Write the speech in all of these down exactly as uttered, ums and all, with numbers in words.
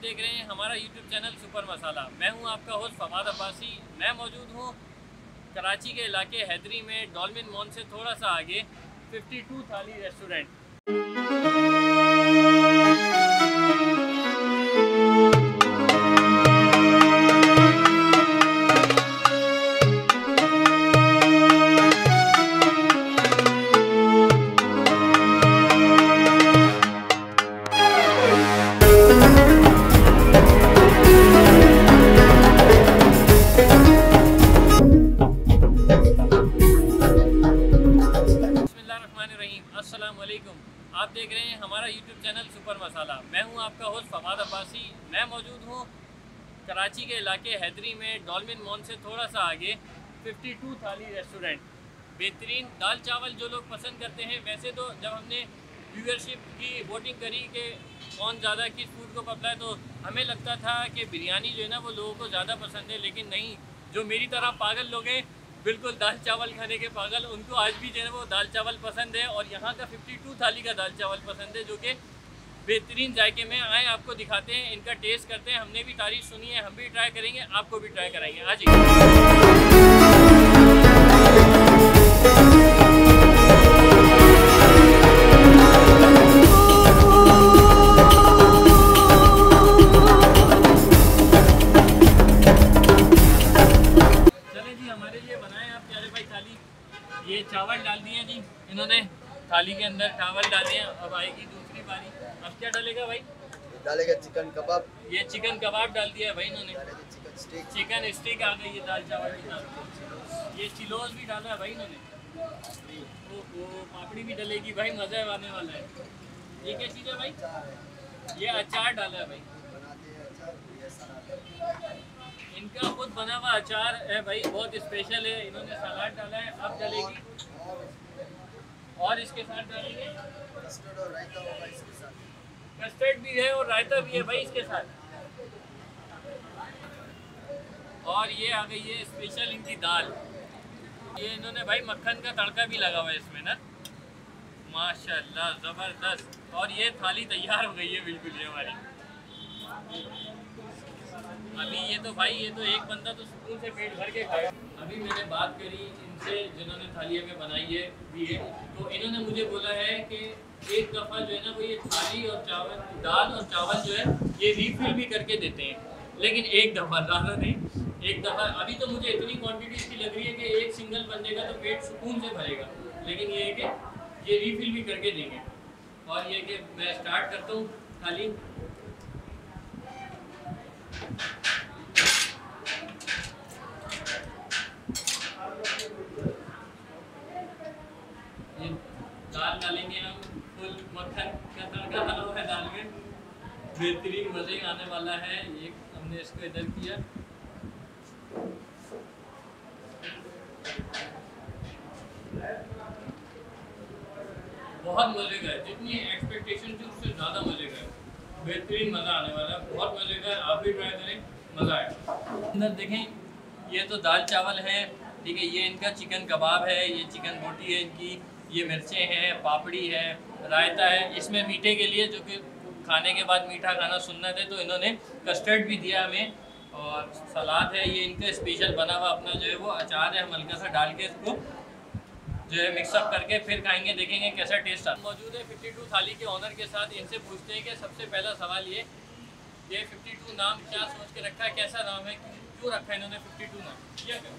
देख रहे हैं हमारा यूट्यूब चैनल सुपर मसाला। मैं हूं आपका होस्ट फवाद अब्बासी। मैं मौजूद हूं कराची के इलाके हैदरी में, डॉल्फिन मॉल से थोड़ा सा आगे बावन थाली रेस्टोरेंट। अस्सलामुअलैकुम, आप देख रहे हैं हमारा यूट्यूब चैनल सुपर मसाला। मैं हूं आपका होस्ट फवाद अब्बासी। मैं मौजूद हूं कराची के इलाके हैदरी में, डॉल्फिन मॉल से थोड़ा सा आगे बावन थाली रेस्टोरेंट। बेहतरीन दाल चावल जो लोग पसंद करते हैं। वैसे तो जब हमने व्यूअरशिप की वोटिंग करी कि कौन ज़्यादा किस फूड को पसंद है, तो हमें लगता था कि बिरयानी जो है ना वो लोगों को ज़्यादा पसंद है, लेकिन नहीं, जो मेरी तरह पागल लोग हैं, बिल्कुल दाल चावल खाने के पागल, उनको आज भी जो है वो दाल चावल पसंद है। और यहाँ का बावन थाली का दाल चावल पसंद है, जो कि बेहतरीन जायके में। आए आपको दिखाते हैं, इनका टेस्ट करते हैं। हमने भी तारीफ सुनी है, हम भी ट्राई करेंगे, आपको भी ट्राई कराएंगे। आज ये चावल डाल दिए जी इन्होंने, थाली के अंदर चावल डाले हैं। अब आएगी दूसरी बारी। अब क्या डालेगा भाई? डालेगा चिकन कबाब। ये चिकन कबाब डाल दिया है भाई इन्होंने। चिकन स्टिक चिकन स्टिक आ गई है दाल चावल के साथ। ये चिलोज भी डाला है भाई इन्होंने। वो वो पापड़ी भी डलेगी भाई, मज़ा आने वाला है। ये क्या चीज़ है भाई? ये अचार डाला है भाई, इनका खुद बना हुआ अचार है भाई, बहुत स्पेशल है। इन्होंने सलाद डाला है। अब डलेगी और इसके साथ डालेंगे कस्टर्ड और रायता होगा इसके साथ। कस्टर्ड भी है और रायता भी है भाई इसके साथ। और ये आ गई है स्पेशल इनकी दाल। ये इन्होंने भाई मक्खन का तड़का भी लगा हुआ है इसमें ना, माशाल्लाह ज़बरदस्त। और ये थाली तैयार हो गई है बिल्कुल ये हमारी। अभी ये तो भाई ये तो एक बंदा तो सुकून से पेट भर के खाया। अभी मैंने बात करी इनसे जिन्होंने थाली हमें बनाई है भी है, तो इन्होंने मुझे बोला है कि एक दफ़ा जो है ना वो ये थाली और चावल, दाल और चावल जो है ये रीफिल भी करके देते हैं, लेकिन एक दफ़ा, ज़्यादा नहीं, एक दफ़ा। अभी तो मुझे इतनी क्वान्टिटी इसकी लग रही है कि एक सिंगल बंदे का तो पेट सुकून से भरेगा, लेकिन ये है कि ये रीफिल भी करके देंगे। और ये कि मैं स्टार्ट करता हूँ थाली। ये दाल डालेंगे हम, फुल मक्खन का तड़का डाला हुआ है दाल में, बेहतरीन मज़े आने वाला है। ये हमने इसको इधर किया। बहुत मज़े का है, जितनी एक्सपेक्टेशन थी उससे ज़्यादा मज़े का है। बेहतरीन मज़ा आने वाला है, बहुत मज़े का है। आप भी ट्राई करें, मज़ा आए। अंदर देखें, ये तो दाल चावल है, ठीक है। ये इनका चिकन कबाब है, ये चिकन बोटी है इनकी, ये मिर्चें हैं, पापड़ी है, रायता है। इसमें मीठे के लिए, जो कि खाने के बाद मीठा खाना सुन्नत है, तो इन्होंने कस्टर्ड भी दिया हमें। और सलाद है, ये इनका स्पेशल बना हुआ अपना जो है वो अचार है। हम हल्का सा डाल के इसको जो है मिक्सअप करके फिर खाएंगे, देखेंगे कैसा टेस्ट आता है। मौजूद है बावन थाली के ऑनर के साथ। इनसे पूछते हैं कि सबसे पहला सवाल ये ये बावन नाम क्या सोच के रखा है, कैसा नाम है, क्यों रखा है इन्होंने बावन नाम? क्या करें?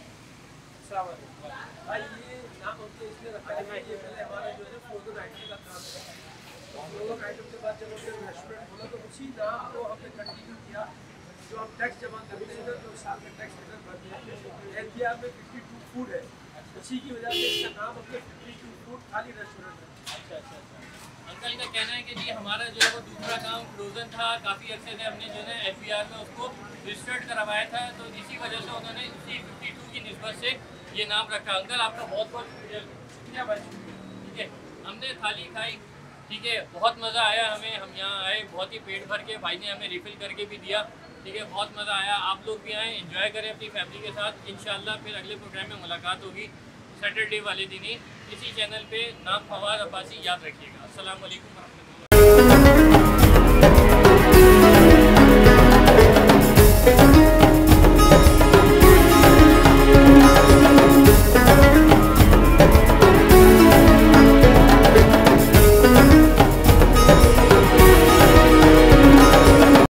भाई ये नाम हमने इसलिए रखा है कि ये पहले हमारा जो है ना फ्रोजन आइटम का काम है। फ्रोजन आइटम के बाद जब हमने रेस्टोरेंट खोला तो उसी नाम को हमने कंटिन्यू किया। जो हम टैक्स जमा करते हैं तो साल में टैक्स रिटर्न भरते हैं, एनपीआर में बावन फूड है, उसी की वजह से इसका नाम हमने बावन फूड थाली रेस्टोरेंट है। अच्छा अच्छा अच्छा। अंकल का कहना है कि जी हमारा जो है वो दूसरा काम फ्रोज़न था, काफ़ी अर्से से हमने जो है एफ बी आर में उसको रजिस्टर्ड करवाया था, तो इसी वजह से उन्होंने इसी बावन की निस्बत से ये नाम रखा। अंकल आपका बहुत बहुत शुक्रिया भाई, ठीक है। हमने थाली खाई, ठीक है, बहुत मज़ा आया हमें। हम यहाँ आए बहुत ही पेट भर के, भाई ने हमें रिफ़िल करके भी दिया, ठीक है, बहुत मज़ा आया। आप लोग भी आएँ, एंजॉय करें अपनी फैमिली के साथ। इंशाल्लाह फिर अगले प्रोग्राम में मुलाकात होगी सैटरडे वाले दिन ही इसी चैनल पे। नाम फवाद अब्बासी याद रखिएगा। अस्सलाम वालेकुम।